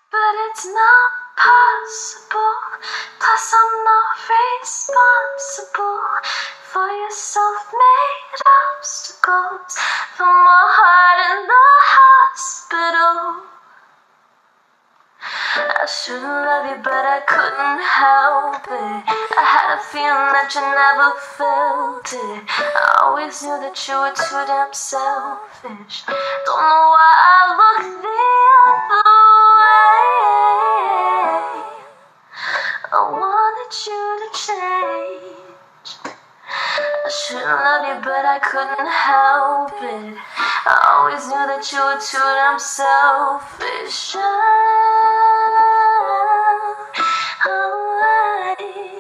but it's not possible. Plus I'm not responsible for your self-made obstacles. For my heart in the hospital. I shouldn't love you, but I couldn't help it. I had a feeling that you never felt it. I always knew that you were too damn selfish. Don't know why I look the other way. I wanted you to change. I shouldn't love you, but I couldn't help it. I always knew that you were too damn selfish.